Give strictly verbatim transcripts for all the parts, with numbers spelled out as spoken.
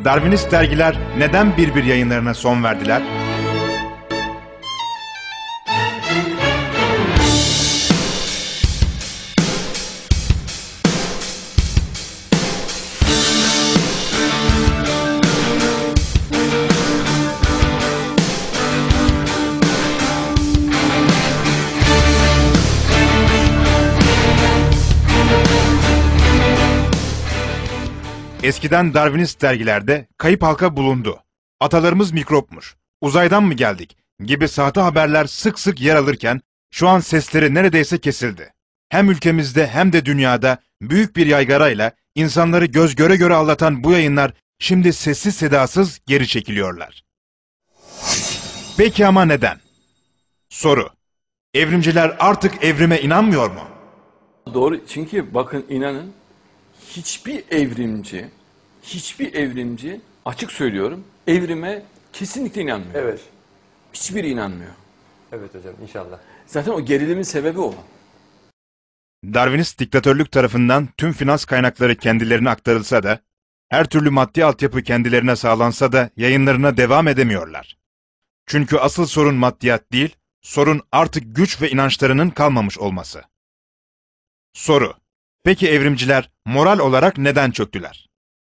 Darwinist dergiler neden bir bir yayınlarına son verdiler? Eskiden Darwinist dergilerde kayıp halka bulundu, atalarımız mikropmuş, uzaydan mı geldik gibi sahte haberler sık sık yer alırken şu an sesleri neredeyse kesildi. Hem ülkemizde hem de dünyada büyük bir yaygarayla insanları göz göre göre aldatan bu yayınlar şimdi sessiz sedasız geri çekiliyorlar. Peki ama neden? Soru: Evrimciler artık evrime inanmıyor mu? Doğru, çünkü bakın inanın, hiçbir evrimci, hiçbir evrimci, açık söylüyorum, evrime kesinlikle inanmıyor. Evet. Hiçbiri inanmıyor. Evet hocam, inşallah. Zaten o gerilimin sebebi o. Darwinist diktatörlük tarafından tüm finans kaynakları kendilerine aktarılsa da, her türlü maddi altyapı kendilerine sağlansa da yayınlarına devam edemiyorlar. Çünkü asıl sorun maddiyat değil, sorun artık güç ve inançlarının kalmamış olması. Soru: Peki evrimciler moral olarak neden çöktüler?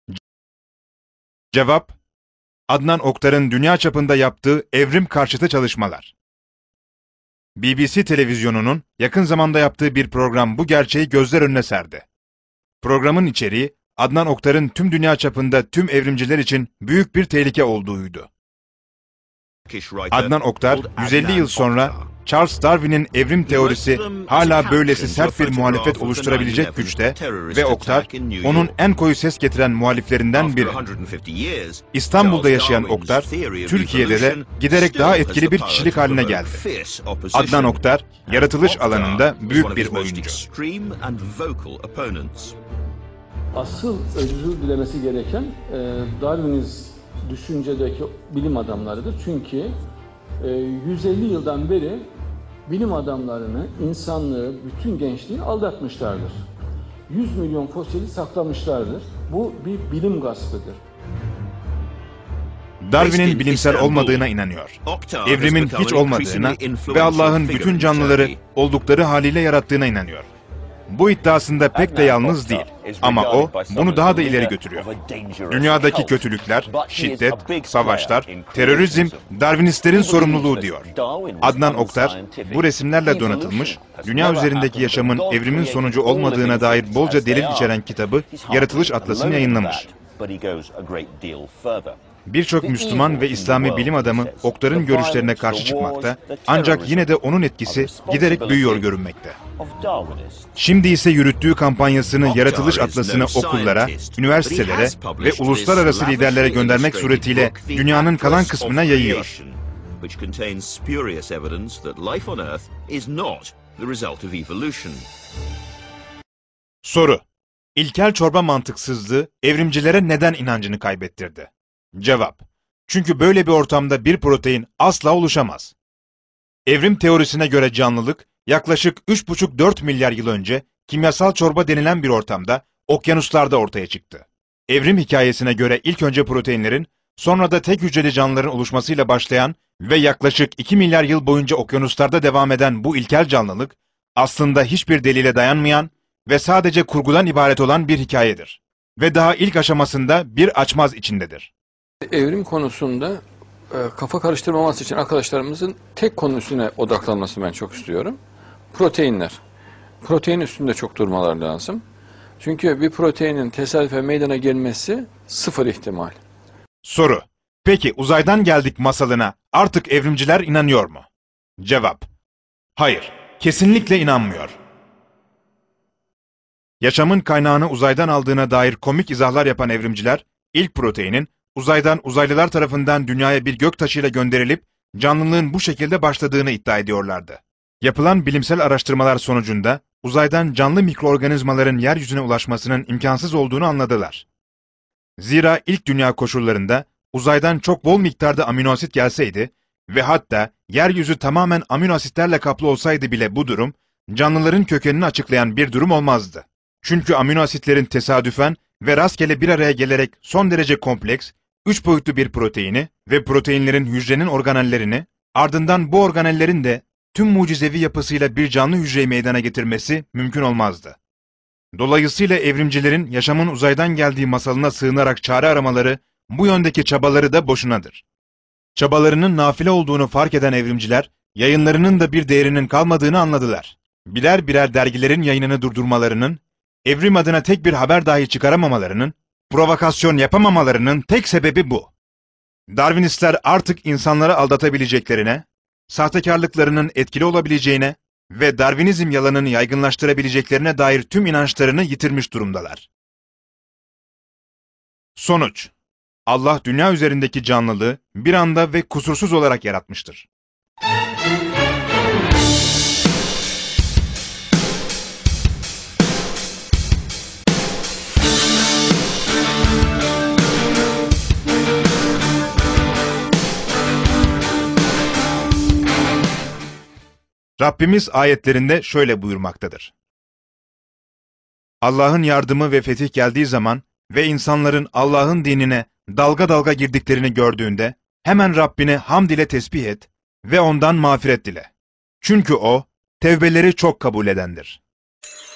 Cevap: Adnan Oktar'ın dünya çapında yaptığı evrim karşıtı çalışmalar. B B C televizyonunun yakın zamanda yaptığı bir program bu gerçeği gözler önüne serdi. Programın içeriği, Adnan Oktar'ın tüm dünya çapında tüm evrimciler için büyük bir tehlike olduğuydu. Adnan Oktar, yüz elli yıl sonra Charles Darwin'in evrim teorisi hala böylesi sert bir muhalefet oluşturabilecek güçte ve Oktar, onun en koyu ses getiren muhaliflerinden biri. İstanbul'da yaşayan Oktar, Türkiye'de de giderek daha etkili bir kişilik haline geldi. Adnan Oktar, yaratılış alanında büyük bir oyuncu. Asıl özür dilemesi gereken e, Darwinist düşüncedeki bilim adamlarıdır. Çünkü e, yüz elli yıldan beri bilim adamlarını, insanlığı, bütün gençliği aldatmışlardır. yüz milyon fosili saklamışlardır. Bu bir bilim gaspıdır. Darwin'in bilimsel olmadığına inanıyor. Evrimin hiç olmadığına ve Allah'ın bütün canlıları oldukları haliyle yarattığına inanıyor. Bu iddiasında pek de yalnız değil. Ama o, bunu daha da ileri götürüyor. Dünyadaki kötülükler, şiddet, savaşlar, terörizm, Darwinistlerin sorumluluğu diyor. Adnan Oktar, bu resimlerle donatılmış, dünya üzerindeki yaşamın evrimin sonucu olmadığına dair bolca delil içeren kitabı Yaratılış Atlası'nı yayınlamış. Birçok Müslüman ve İslami bilim adamı Oktar'ın görüşlerine karşı çıkmakta, ancak yine de onun etkisi giderek büyüyor görünmekte. Şimdi ise yürüttüğü kampanyasını Yaratılış Atlası'nı okullara, üniversitelere ve uluslararası liderlere göndermek suretiyle dünyanın kalan kısmına yayıyor. Soru: İlkel çorba mantıksızlığı evrimcilere neden inancını kaybettirdi? Cevap: Çünkü böyle bir ortamda bir protein asla oluşamaz. Evrim teorisine göre canlılık, yaklaşık üç buçuk dört milyar yıl önce kimyasal çorba denilen bir ortamda, okyanuslarda ortaya çıktı. Evrim hikayesine göre ilk önce proteinlerin, sonra da tek hücreli canlıların oluşmasıyla başlayan ve yaklaşık iki milyar yıl boyunca okyanuslarda devam eden bu ilkel canlılık, aslında hiçbir delile dayanmayan ve sadece kurgudan ibaret olan bir hikayedir. Ve daha ilk aşamasında bir açmaz içindedir. Evrim konusunda e, kafa karıştırmaması için arkadaşlarımızın tek konu üstüne odaklanmasını ben çok istiyorum. Proteinler. Protein üstünde çok durmalar lazım. Çünkü bir proteinin tesadüfe meydana gelmesi sıfır ihtimal. Soru: Peki uzaydan geldik masalına artık evrimciler inanıyor mu? Cevap: Hayır, kesinlikle inanmıyor. Yaşamın kaynağını uzaydan aldığına dair komik izahlar yapan evrimciler, ilk proteinin uzaydan uzaylılar tarafından dünyaya bir göktaşıyla gönderilip canlılığın bu şekilde başladığını iddia ediyorlardı. Yapılan bilimsel araştırmalar sonucunda uzaydan canlı mikroorganizmaların yeryüzüne ulaşmasının imkansız olduğunu anladılar. Zira ilk dünya koşullarında uzaydan çok bol miktarda amino asit gelseydi ve hatta yeryüzü tamamen amino asitlerle kaplı olsaydı bile bu durum, canlıların kökenini açıklayan bir durum olmazdı. Çünkü amino asitlerin tesadüfen ve rastgele bir araya gelerek son derece kompleks üç boyutlu bir proteini ve proteinlerin hücrenin organellerini, ardından bu organellerin de tüm mucizevi yapısıyla bir canlı hücreyi meydana getirmesi mümkün olmazdı. Dolayısıyla evrimcilerin yaşamın uzaydan geldiği masalına sığınarak çare aramaları, bu yöndeki çabaları da boşunadır. Çabalarının nafile olduğunu fark eden evrimciler, yayınlarının da bir değerinin kalmadığını anladılar. Birer birer dergilerin yayınını durdurmalarının, evrim adına tek bir haber dahi çıkaramamalarının, provokasyon yapamamalarının tek sebebi bu. Darwinistler artık insanları aldatabileceklerine, sahtekarlıklarının etkili olabileceğine ve Darwinizm yalanını yaygınlaştırabileceklerine dair tüm inançlarını yitirmiş durumdalar. Sonuç: Allah dünya üzerindeki canlılığı bir anda ve kusursuz olarak yaratmıştır. Rabbimiz ayetlerinde şöyle buyurmaktadır. Allah'ın yardımı ve fetih geldiği zaman ve insanların Allah'ın dinine dalga dalga girdiklerini gördüğünde hemen Rabbini hamd ile tesbih et ve ondan mağfiret dile. Çünkü o, tevbeleri çok kabul edendir.